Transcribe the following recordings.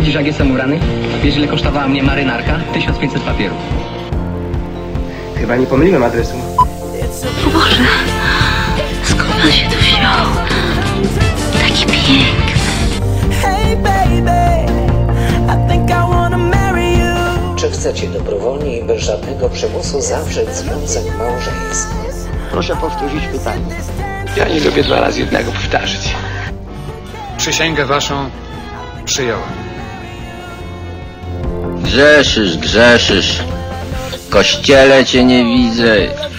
Widzisz, jak jestem ubrany? Wiesz, ile kosztowała mnie marynarka? 1500 papierów. Chyba nie pomyliłem adresu. O Boże, skąd on się tu wziął? Taki piękny. Czy chcecie dobrowolnie i bez żadnego przymusu zawrzeć związek małżeński? Proszę powtórzyć pytanie. Ja nie lubię 2 razy jednego powtarzać. Przysięgę waszą przyjąłem. Grzeszysz, grzeszysz. W kościele cię nie widzę.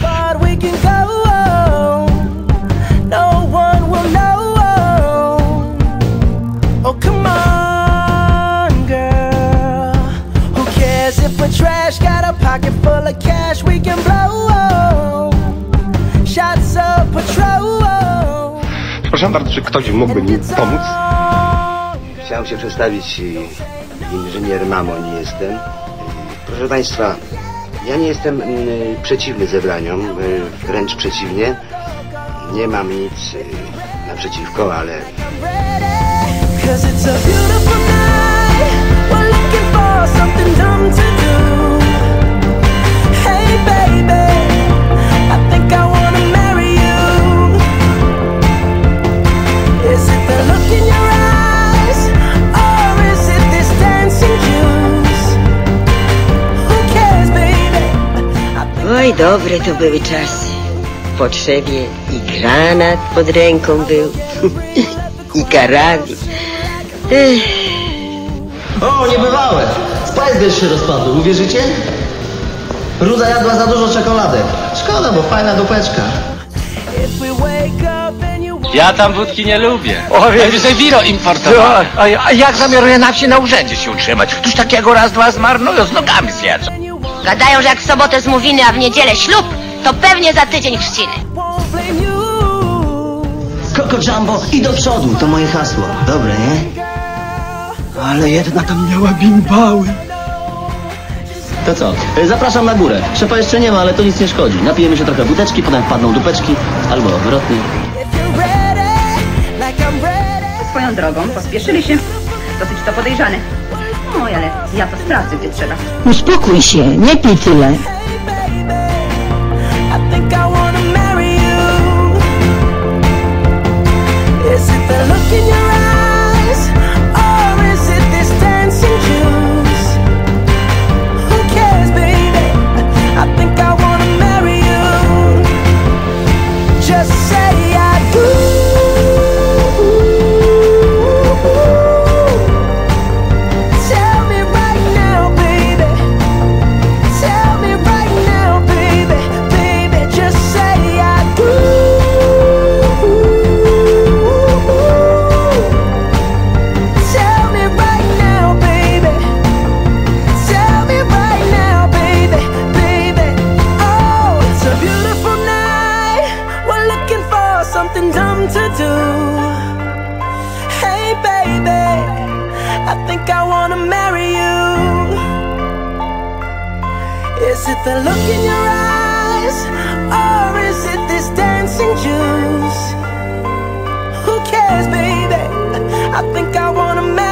Trash, got a pocket full of cash we can blow. Shots of patrol. Proszę bardzo, czy ktoś mógłby mi pomóc? Chciałem się przedstawić, inżynier Mamon jestem. Proszę Państwa, ja nie jestem przeciwny zebraniom, wręcz przeciwnie. Nie mam nic naprzeciwko, ale... Oj, dobre to były czasy. W potrzebie i granat pod ręką był, i karabin. O, niebywałe! Spice się rozpadł, uwierzycie? Ruda jadła za dużo czekoladek. Szkoda, bo fajna dupeczka. Ja tam wódki nie lubię. O, wiesz, wino importowane. A jak zamiaruje na wsi na urzędzie się utrzymać? Ktoś takiego raz, dwa zmarnują, z nogami zjeżdża. Gadają, że jak w sobotę zmówiny, a w niedzielę ślub, to pewnie za tydzień chrzciny. Coco Jumbo i do przodu, to moje hasło. Dobre, nie? Ale jedna tam miała bimbały. To co? Zapraszam na górę. Szefa jeszcze nie ma, ale to nic nie szkodzi. Napijemy się trochę wódeczki, potem wpadną dupeczki, albo odwrotnie. Swoją drogą pospieszyli się. Dosyć to podejrzane. Oj, ale ja to sprawdzę, gdzie trzeba. Uspokój się, nie pij tyle. Something dumb to do. Hey baby, I think I wanna marry you. Is it the look in your eyes, or is it this dancing juice? Who cares, baby? I think I wanna marry you.